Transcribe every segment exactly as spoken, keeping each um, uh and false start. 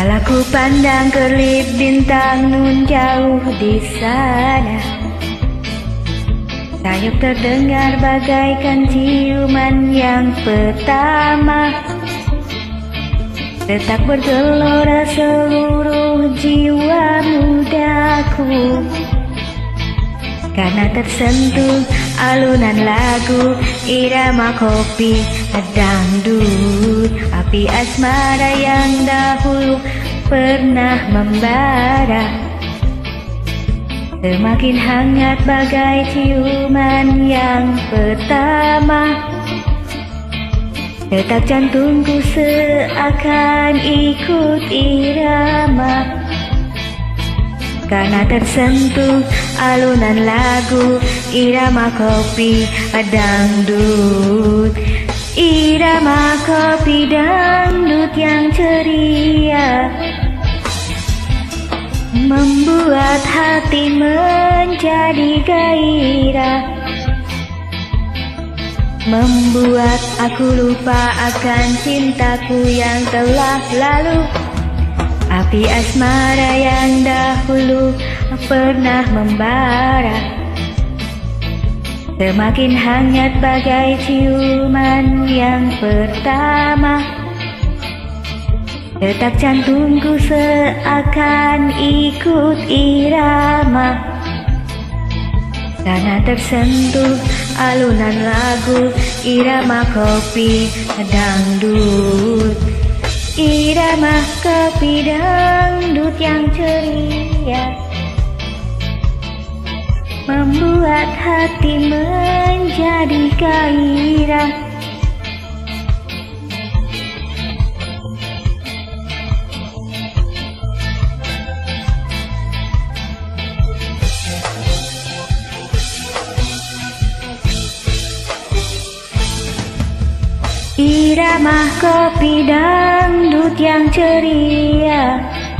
Kala ku pandang kelip bintang nun jauh di sana, sayup terdengar bagaikan ciuman yang pertama. Detak bergelora seluruh jiwa mudaku, karena tersentuh alunan lagu irama kopi dangdut. Api asmara yang dahulu pernah membara, semakin hangat bagai ciuman yang pertama. Detak jantungku seakan ikut irama, karena tersentuh alunan lagu irama kopi dangdut. Irama kopi dangdut yang ceria membuat hati menjadi gairah, membuat aku lupa akan cintaku yang telah lalu. Api asmara yang dahulu pernah membara, semakin hangat bagai ciuman yang pertama. Detak jantungku seakan ikut irama, karena tersentuh alunan lagu irama kopi dangdut. Irama kopi dangdut yang ceria membuat hati menjadi gairah, irama kopi dangdut yang ceria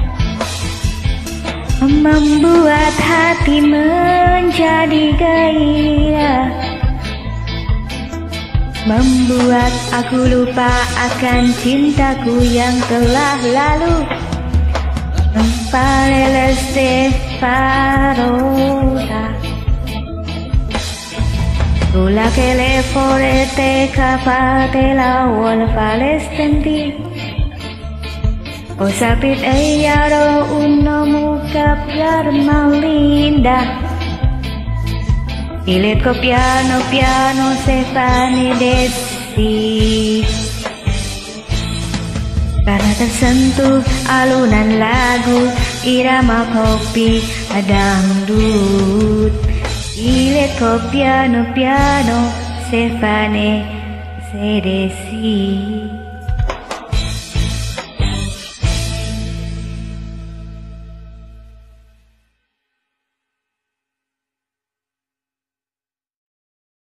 membuat hati menjadi gairah, membuat aku lupa akan cintaku yang telah lalu. Parele separota, sulla che le forete capate la wal falestenti. O sapit eyaro uno muka piar malinda, iletko piano piano se panedesi. Karena tersentuh alunan lagu irama kopi dangdut. Iletko piano piano se panedesi.